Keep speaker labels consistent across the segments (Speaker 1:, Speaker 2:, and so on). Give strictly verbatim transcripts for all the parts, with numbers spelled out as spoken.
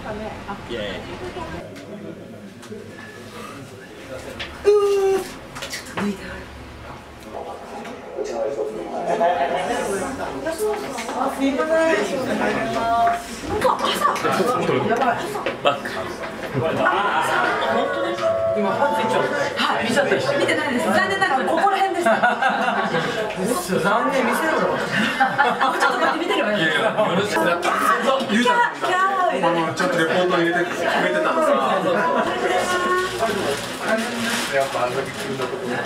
Speaker 1: かね。
Speaker 2: イエーイ。
Speaker 3: うー。ちょっと抜いてある。あ、すいません。なんか朝。やばい。
Speaker 2: バック。
Speaker 3: 今パンついちゃう。はい、見ちゃったでしょ。見てないです。残念ながらここら辺でした。残念見せろよ。ちょっと待って見てるわよ。いやいや、よろしくな。ゆうちゃん。
Speaker 4: ちょっとレポート入れて決めてたんですよ。やっぱあんだけ急なところ。よ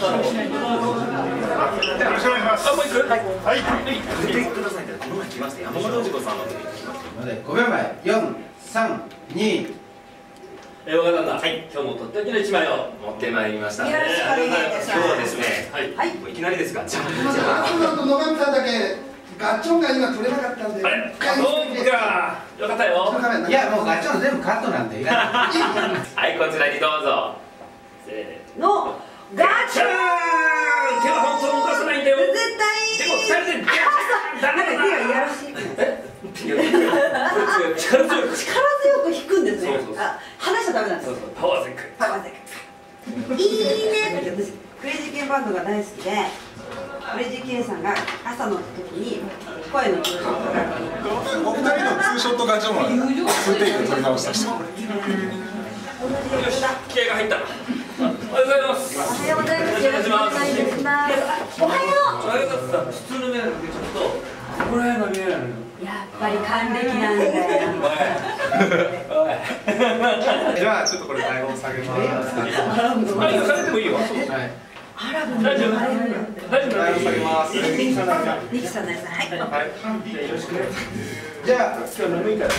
Speaker 4: ろしくお願いします。あ、もう一個。はい。はい。見てください。この前来ました。山本おじこさんの時に来ました。
Speaker 5: ごびょうまえ、よん、さん、に。
Speaker 2: え、わかったんだ。はい、今日もとっておきの一枚を持ってまいりましたね。
Speaker 3: よろしくお願いいたします。
Speaker 2: 今日はですね、はい、もういきなりですが、じゃあ、
Speaker 5: 野上さんだけガッチョンが今取れなかったんで。
Speaker 2: あれ、そうか、よかったよ。
Speaker 5: いや、もうガッチョン全部カットなんでいらない。
Speaker 2: はい、こちらにどうぞ。せー
Speaker 3: のガチャーン。
Speaker 2: 手は本当に動かさないんだよ。
Speaker 3: 絶対。
Speaker 2: でも二人でガチャン。
Speaker 3: なんか手がいやらしい。
Speaker 2: え？力強く。
Speaker 3: 力強く引くんですね。
Speaker 2: そうそうそう。
Speaker 3: あ、離しちゃダメなんです。
Speaker 2: そうそう、パワーゼック。
Speaker 3: パワーゼック。いいねって私クレイジーケンバンドが大好きで、クレイジーケンさんが朝の時に声のツーショットが
Speaker 4: お二人のツーショットガチョンはツーテイク取り直した人。
Speaker 3: 同じやつだ。
Speaker 2: 気合が入った。おはようございます。
Speaker 3: おはようございます。よろしくお願いいたします。おはよう。
Speaker 2: ありがとうございます。普通の目だけちょっとここら辺が見えないのよ。
Speaker 3: やっぱり還暦なんだよ。
Speaker 4: じゃあちょっとこれ台本下げます。
Speaker 2: はい、下げてもいいよ。はい。
Speaker 3: アラブの
Speaker 2: 大丈夫。
Speaker 3: 大丈
Speaker 2: 大丈夫。
Speaker 4: 台本下げます。
Speaker 3: 夫。リキさんです。はい。
Speaker 4: はい。
Speaker 2: よろしくね。
Speaker 5: じゃあ、
Speaker 2: 今日眠いから。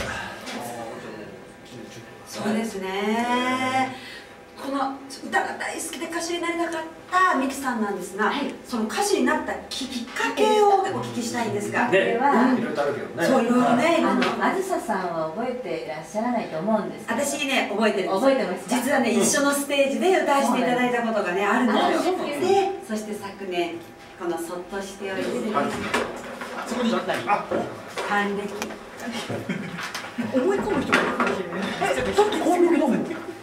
Speaker 3: そうですね。この歌が大好きで歌手になりたかったミキさんなんですが、はい、その歌手になったきっかけをお聞きしたいんですが、
Speaker 2: で、
Speaker 3: は、
Speaker 2: いろいろあるけどね。
Speaker 3: そういろいろね、
Speaker 6: あの、あずささんは覚えていらっしゃらないと思うんですけど。
Speaker 3: 私ね、覚えてるんです。
Speaker 6: 覚えてます。
Speaker 3: 実はね、一緒のステージで歌わせていただいたことがね、あるんですよ。
Speaker 6: で、
Speaker 3: そして昨年、このそっとしておいて、
Speaker 4: そこにあ、
Speaker 3: 還暦。思い込む人がいるかもしれない。え、だってこう見るの。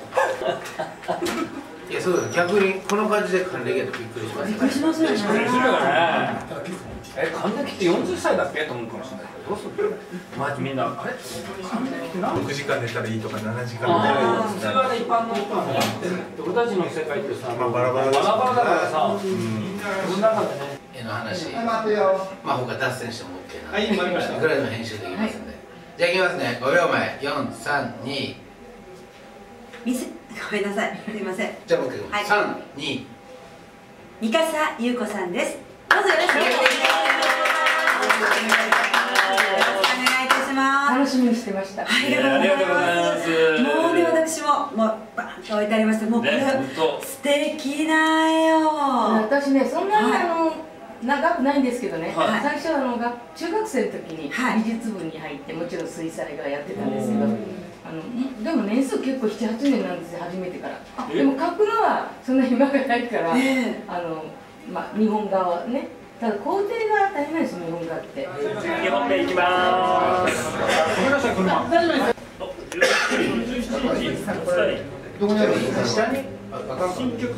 Speaker 5: いや、そうだ、逆にこの感じで還暦やとびっくりします。
Speaker 3: びっくりしますよね。
Speaker 2: びっくりするよね。え、還暦ってよんじゅっさいだっけと思うかもしれないけど、どうする？まじみんな、あれ？還暦って何？
Speaker 4: ろくじかん寝たらいいとかななじかん寝たらいい
Speaker 2: 普通はね、一般の人はね、俺たちの世界ってさ、
Speaker 4: まあバラバラ
Speaker 2: バラバラだからさ、その中でね、
Speaker 5: 絵の話、ま待てよ。あ、他脱線しても OK な。
Speaker 4: はい、わかりました。
Speaker 5: いくらでも編集できますんで。じゃあ、いきますね。ごびょうまえ、よん、さん、に。
Speaker 3: みせ、ごめんなさい。すみません。
Speaker 5: じゃあ、僕、さん、に。
Speaker 3: 三笠優子さんです。どうぞよろしくお願いします。お願いいたします。
Speaker 6: 楽しみにしてました。
Speaker 3: ありがとうございます。もうね、私も、もう、バーンと置いてありました。もう、これ、素敵だよ。
Speaker 6: 私ね、そんなにあの、長くないんですけどね、
Speaker 3: はい、
Speaker 6: 最初はあのが中学生の時に
Speaker 3: はい、
Speaker 6: 美術部に入って、もちろん水彩画やってたんですけど、あのでも年数結構なな、はちねんなんですよ、初めてから。でも描くのはそんな暇がないから、ね、あのまあ、日本画はね、ただ工程が大変なんですよ、日本画って。
Speaker 2: にほんめいきまーす。ごめんなさい、車。大丈夫です。
Speaker 5: どこにあるんですか？下に。
Speaker 2: 新曲。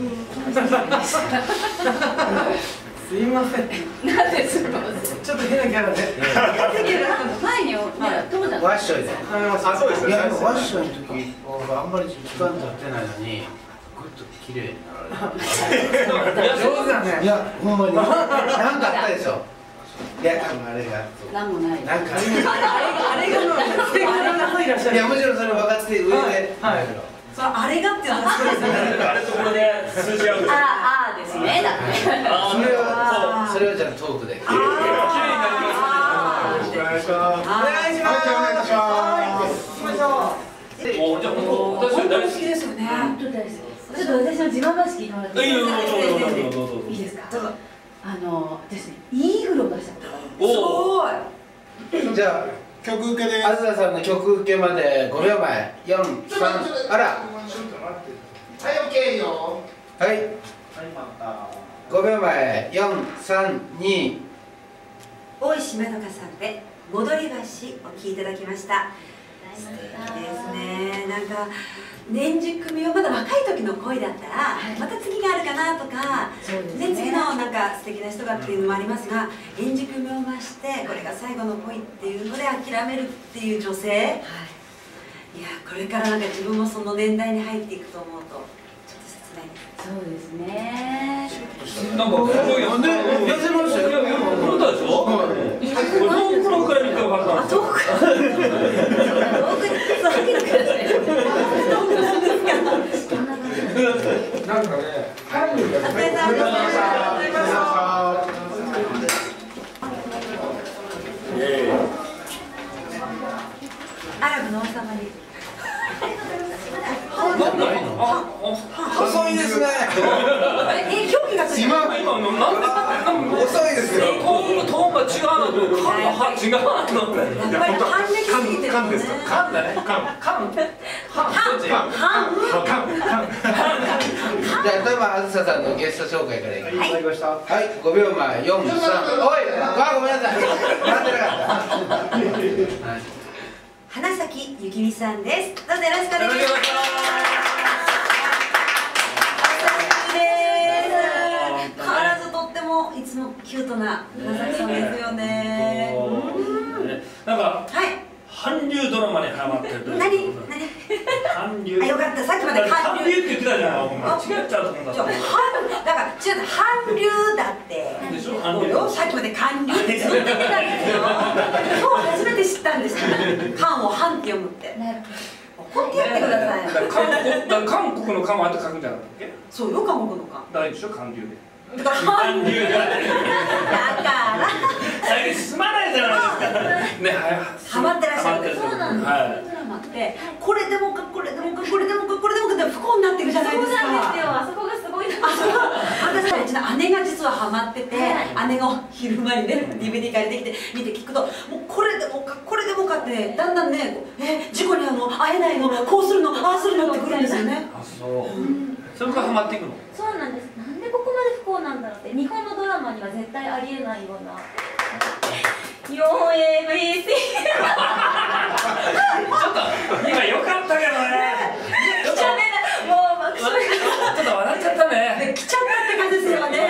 Speaker 3: すいません。
Speaker 6: なんですか。
Speaker 3: ちょっと変なキャラで。
Speaker 6: 前に、当時
Speaker 5: ワッショイで。
Speaker 4: あ、そうです
Speaker 5: いや、ワッショイの時、あんまり時間経ってないのに、ぐっと綺麗になられる。
Speaker 3: 上手だね。
Speaker 5: いや、ほんまに。なんかあったでしょ。いや、多分あれが。
Speaker 6: なんもない。
Speaker 5: なんか。
Speaker 3: あれがの、あれがのいらっしゃる。
Speaker 5: いや、もちろんそれ分かって上で。はい。
Speaker 3: そのあれがっていうのはすごいですね。
Speaker 2: あれところで数字合う。
Speaker 6: ああ、ですね。だって。
Speaker 5: それは、それはじゃあトークで。
Speaker 2: 綺麗になりますね。
Speaker 4: お願いします。
Speaker 3: お願いします。
Speaker 4: お願いします。
Speaker 3: 行きましょう。
Speaker 2: もうじゃあ本当私は大好き
Speaker 3: ですよね。
Speaker 6: 本当大好き。ちょっと私の自慢話聞いてもらっていいですか。いいですか。あの、私ね、イーグルを出したことがあるんです。
Speaker 2: おお。
Speaker 5: じゃあ。
Speaker 4: 曲受けで
Speaker 5: あずささんの曲受けまでごびょうまえ、よん、さん、あら。はい、オッケーよ。はい。ごびょうまえ、よん、さん、に。
Speaker 3: 大石まどかさんで戻り橋お聴きいただきました。
Speaker 1: ですね。なんか年次組はまだ若い時の恋だったらまた次があるかなとか、ね、次のなんか素敵な人がっていうのもありますが、円熟味を増してこれが最後の恋っていうので諦めるっていう女性、はい、いやこれからなんか自分もその年代に入っていくと思うとちょっと切ないです。そうですね。
Speaker 2: なんかすごいよね。
Speaker 5: 痩せましたよ。
Speaker 2: いや本当でしょ。遠くのくらいにかかったんですよ。
Speaker 1: 遠く遠くにさっきのください。
Speaker 5: なんかね、ハングが
Speaker 1: お疲れ様でした。アラブの王様に。
Speaker 5: 遅いですね。
Speaker 1: え、競技がついてる。
Speaker 2: 今今のなんで
Speaker 5: 遅いですよ。
Speaker 2: トーントーンが違うのと缶が違うの。
Speaker 1: やっぱり反撃すぎてる。
Speaker 4: 缶ですか？
Speaker 2: 缶だね。缶缶缶どっち？
Speaker 1: 半
Speaker 4: 缶缶
Speaker 5: じゃあ、例えばあずささんのゲスト紹介からいきます。
Speaker 1: はい。
Speaker 5: はい、ごびょうまえ、よん、さん、おい、あ、ごめんなさい。待ってなかった。
Speaker 1: 花咲ゆきみさんです。どうぞよろしくお願いします。変わらずとってもいつもキュートな花咲さんですよね。
Speaker 2: なんか
Speaker 1: はい。
Speaker 2: 韓流ドラマにハマってる。
Speaker 1: 何？何？
Speaker 2: 韓流。
Speaker 1: あ、よかった。さっきまで韓流
Speaker 2: 韓流って言ってたじゃん。お前違っちゃうと思うんだ。
Speaker 1: だから違う、韓流だって。
Speaker 2: でしょ？
Speaker 1: そうよ。さっきまで韓流ってずっと言ってたんですよ。今日初めて知ったんですよ。韓を韓って読むって。怒ってやってください。
Speaker 2: 韓国韓国の韓は後書くんじゃなかったっけ？
Speaker 1: そうよ、韓国の韓。
Speaker 2: 大でしょ韓流で。
Speaker 1: だから韓流だから。
Speaker 2: 最近進まないじゃないですか。ね、
Speaker 1: ハマってらっしゃる。
Speaker 2: そうなんです。
Speaker 1: ドラマってこれでもかこれでもかこれでもかこれでもかって不幸になってるじゃないですか。
Speaker 3: そうなんですよ。あそこがすごいな。
Speaker 1: 私はうちの姉が実はハマってて、姉が昼間にね ディーブイディー 借りてきて見て聞くと、もうこれでもかこれでもかってだんだんね、え事故にあの会えないの、こうするのああするのってくるんですよね。
Speaker 2: あ、そう。それからハマっていくの。
Speaker 3: そうなんです。なんでここまで不幸なんだろうって、日本のドラマには絶対ありえないような。よんエーブイシー ちょ
Speaker 2: っと今良かったけどね。
Speaker 3: ちょっともう爆笑
Speaker 2: ちょっと笑っちゃったね。
Speaker 1: 来ちゃったって感じですよね。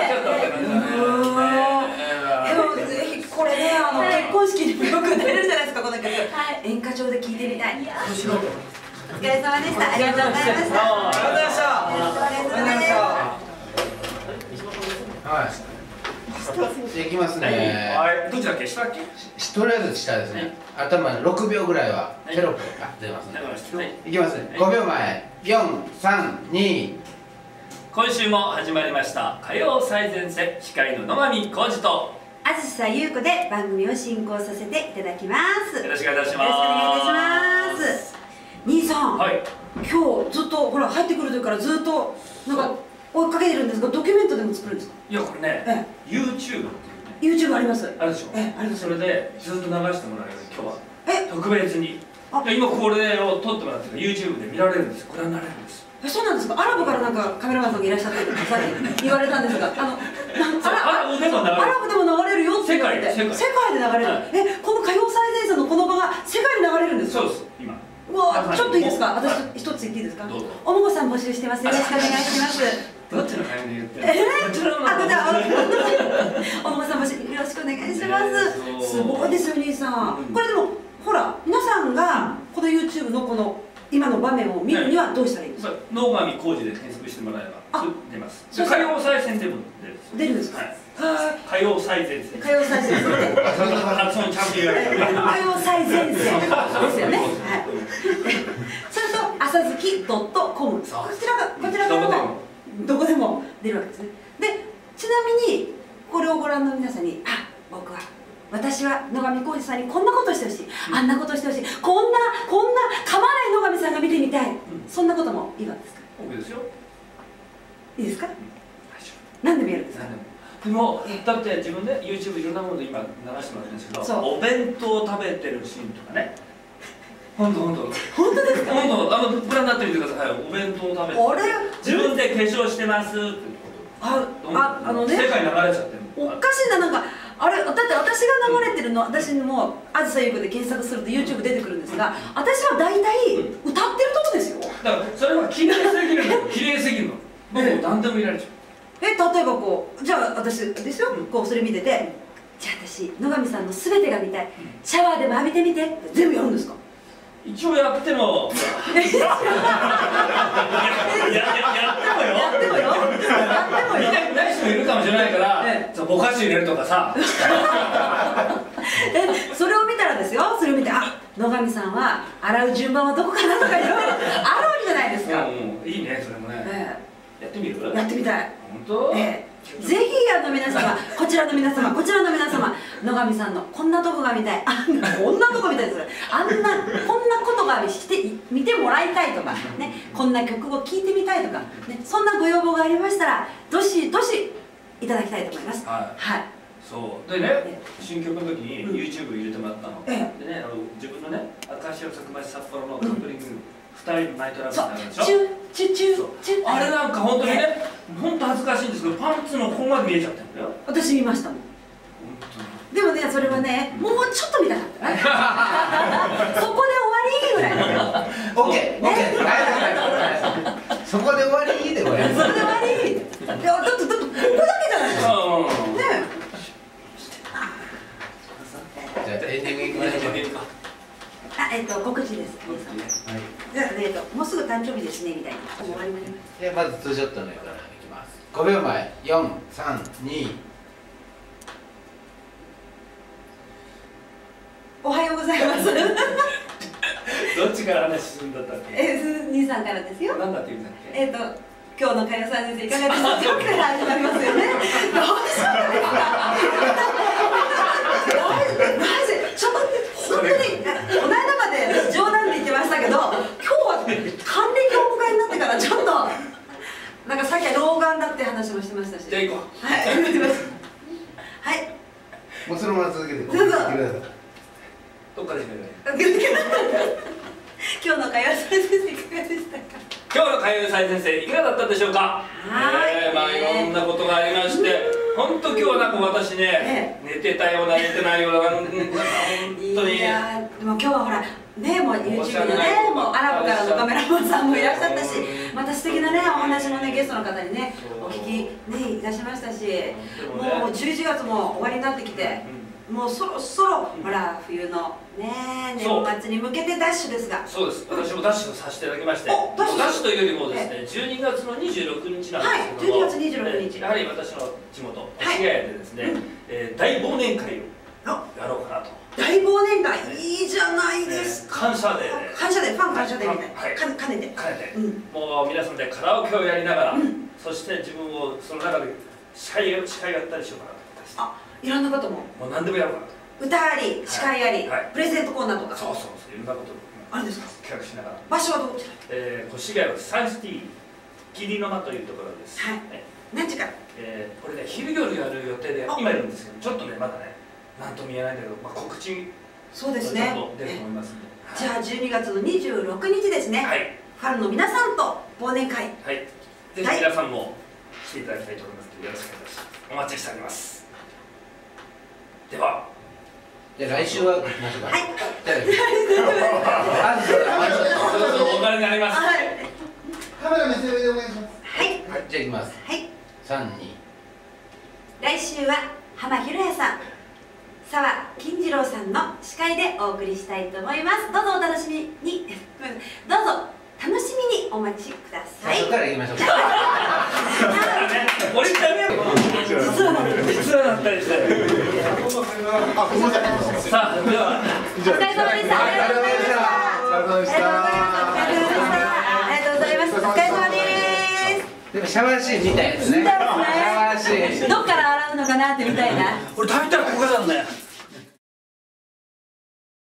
Speaker 1: でもぜひこれね、あの結婚式にもよく出るじゃないですか、この曲。演歌場で聴いてみたい。お疲れ様でした。ありがとうございました。ありがとうございました。お疲れ様でした。
Speaker 5: はい。いきますね。
Speaker 2: はい。どっちだっけ？下だっけ？
Speaker 5: とりあえず下ですね。頭ろくびょうぐらいはテロップが出ますね。いきますね。ごびょうまえ、よん、さん、に。
Speaker 2: 今週も始まりました火曜最前線、司会の野上浩二と
Speaker 1: あずさ優子で番組を進行させていただきます。
Speaker 2: よろしくお願いいたします。
Speaker 1: よろしくお願いいたします。兄さん、はい、今日ずっとほら入ってくる時からずっとなんか追いかけてるんですが、ドキュメントでも作るんですか？
Speaker 2: いやこれね、ええ、YouTube っていうね。
Speaker 1: YouTube あります。
Speaker 2: あるでしょ。
Speaker 1: ええ、あります。
Speaker 2: それでずっと流してもらえる今日は。え、特別に。今これを撮ってもらって YouTube で見られるんです。ご覧になれるんです。
Speaker 1: え、そうなんですか。アラブからなんかカメラマンさんがいらっしゃってさっき言われたんですが、あのアラブでも流れるよって言われて、世界で流れる。え、この歌謡最前線のこの場が世界で流れるんですか？
Speaker 2: そうです。今。
Speaker 1: うわ、ちょっといいですか。私一つ言っていいですか。お孫さん募集してます。よろしくお願いします。
Speaker 2: どっちのタイミングで言って。
Speaker 1: ええ、こちらの。あ、こちら。お孫さん募集よろしくお願いします。すごいですよ兄さん。これでもほら皆さんがこの YouTube のこの今の場面を見るにはどうしたらいいですか？野上浩二で検索してもらえば出ます。歌謡最前線でも出るんですか？
Speaker 2: 歌謡最前線。
Speaker 1: 歌謡最前線。
Speaker 2: 発音ちゃんと言われる。
Speaker 1: 歌謡最前線ですよね。はい。それと朝月ドットコム。こちらがこちらからもどこでも出るわけですね。で、ちなみにこれをご覧の皆さんに、あ、僕は私は野上浩二さんにこんなことしてほしい、あんなことしてほしい、こんなこんな噛まない野上さんが見てみたい、そんなこともいいわけですか？
Speaker 2: いいですよ。
Speaker 1: いいですか？何でもやるんですか？
Speaker 2: でもだって自分で YouTube いろんなもので今流してもらってるんですけど、お弁当を食べてるシーンとかね。本当本当。
Speaker 1: 本当ですか？
Speaker 2: 本当。あのご覧になってみてください。お弁当を食べて。あれ？自分で化粧してますっていうこと。
Speaker 1: あ、あ、あのね。
Speaker 2: 世界流れちゃってる。
Speaker 1: おかしいな、なんかあれだって私が流れてるの、私もあずさゆうこで検索すると YouTube 出てくるんですが、私は大体歌ってるとこですよ。
Speaker 2: だからそれは綺麗すぎるの、綺麗すぎるの。僕も何でも見られちゃう。
Speaker 1: え、例えばこう、じゃあ私ですよ、こうそれ見てて、じゃあ私野上さんの全てが見たい、シャワーでも浴びてみてって全部やるんですか？
Speaker 2: 一応やってもやややってもよ、
Speaker 1: やってもよ、やってもよ。
Speaker 2: 見たくない人もいるかもしれないから、そうぼかし入れるとかさ。
Speaker 1: え、それを見たらですよ、それを見て、あ、野上さんは洗う順番はどこかなとかいろいろあるわけじゃないですか。
Speaker 2: うん、いいね、それもね。やってみる？
Speaker 1: やってみたい。
Speaker 2: 本当？
Speaker 1: ええ。ぜひあの皆様、こちらの皆様、こちらの皆様、野上さんのこんなとこが見たい、あんなこんなとこ見たいです。あんなこんなことがして見てもらいたいとかね、こんな曲を聴いてみたいとかね、そんなご要望がありましたらどしどしいただきたいと思います。
Speaker 2: はい。
Speaker 1: はい。
Speaker 2: そうでね、新曲の時に YouTube 入れてもらったの。
Speaker 1: ええ。
Speaker 2: でね、あの自分のね、明石家さくま市札幌のカントリングふたりのナイトラブ
Speaker 1: そう
Speaker 2: なんでしょ。
Speaker 1: チュチュチュチュ。
Speaker 2: あれなんか本当にね、本当恥ずかしいんですけど、パンツのここまで見えちゃってるんだよ。
Speaker 1: 私見ましたもん。でもね、それはね、もうちょっと見たかったね。そこで終わりぐらい。
Speaker 5: オッケー、オッケー、そこで終わりでこれ。
Speaker 1: それで終わり。いや、だってだってここだけじゃないですか。ね。
Speaker 5: じゃあエンディングいきましょう。
Speaker 1: あ、えっと告知です。じゃあえっともうすぐ誕生日ですねみたいな。終わりまで。
Speaker 5: でまずツーショットの絵からいきます。ごびょうまえ、よん、さん、に。
Speaker 1: おはようございます。
Speaker 2: どっちから話すんだったっけ？
Speaker 1: え、兄さんからですよ。
Speaker 2: なんだって言うんだっけ？
Speaker 1: えっと今日のかよさん先生いかがですか？今日から始まりますよね。どうしようですか？マジちょっと本当にこの間まで冗談で言ってましたけど、今日は還暦をお迎えになってからちょっとなんかさっきは老眼だって話もしてましたし。
Speaker 2: じゃあ行こう。
Speaker 1: はい。はい。
Speaker 5: もうそのまま続けて。
Speaker 1: どうぞ。
Speaker 2: どっから始める？
Speaker 1: 今日のかよさん先生いかがでしたか？
Speaker 2: 今日のかよさん先生いかがだったでしょうか？
Speaker 1: はい。
Speaker 2: えー、まあいろんなことがありまして、本当今日はなんか私ね、寝てたような寝てないような本当に。
Speaker 1: いやでも今日はほらね、もう YouTube のね、もうアラブからのカメラマンさんもいらっしゃったし、また素敵なねお話のねゲストの方にねお聞きねいらっしゃいましたし、もうじゅういちがつも終わりになってきて。もうそろそろほら冬のね年末に向けてダッシュですが、
Speaker 2: そうです。私もダッシュをさせていただきまして、ダッシュというよりもですね、じゅうにがつのにじゅうろくにちなんですけども、
Speaker 1: はい、じゅうにがつにじゅうろくにち、
Speaker 2: やはり私の地元越谷でですね、大忘年会をやろうかなと。
Speaker 1: 大忘年会いいじゃないですか。
Speaker 2: 感謝デー、
Speaker 1: 感謝デー、ファン感謝デーみたいな、兼ねて
Speaker 2: 兼ねて、もう皆さんでカラオケをやりながら、そして自分をその中で司会司会やったりしようかなと思ってます。
Speaker 1: あ、いろんなことも、
Speaker 2: もう何でもやろうかなと。
Speaker 1: 歌あり、司会あり、プレゼントコーナーとか、
Speaker 2: そうそうそう、いろんなこと
Speaker 1: あるんですか。
Speaker 2: 企画しながら。
Speaker 1: 場所はどちら？
Speaker 2: えー、越谷のサンシティ霧の間というところです。
Speaker 1: はい。何時から？
Speaker 2: えー、これね昼夜やる予定で今いるんですけど、ちょっとねまだねなんとも言えないんだけど、まあ告知
Speaker 1: そうですね。
Speaker 2: 出ると思いますんで。
Speaker 1: じゃあじゅうにがつのにじゅうろくにちですね。
Speaker 2: はい。
Speaker 1: ファンの皆さんと忘年会。
Speaker 2: はい。ぜひ皆さんも来ていただきたいと思いますのでよろしくお願いします。お待ちしております。では。
Speaker 5: じゃあ来週は行きましょうか。
Speaker 1: はい。
Speaker 5: あ、
Speaker 2: そうそうお金になります。
Speaker 1: はい。
Speaker 7: カメラ目線上でお願いします。
Speaker 1: はい。
Speaker 5: じゃあ行きます。
Speaker 1: はい。
Speaker 5: 三二。
Speaker 1: 来週は浜ひろやさん、澤金次郎さんの司会でお送りしたいと思います。どうぞお楽しみに、どうぞ楽しみにお待ちください。
Speaker 5: 最初から行きましょうか。
Speaker 2: 俺ダメよ。
Speaker 1: 実は
Speaker 2: 実はだったりして。
Speaker 7: あ、ごめんなさい。
Speaker 2: さあ、では。
Speaker 1: お疲れ様でした。ありがとうございました。ありがとうございます。お疲れ様です。
Speaker 5: でもシャワーシーンみたいですね。シャワーシーン。
Speaker 1: どっから洗うのかなってみたいな。
Speaker 2: 俺食べたらここなんだよ。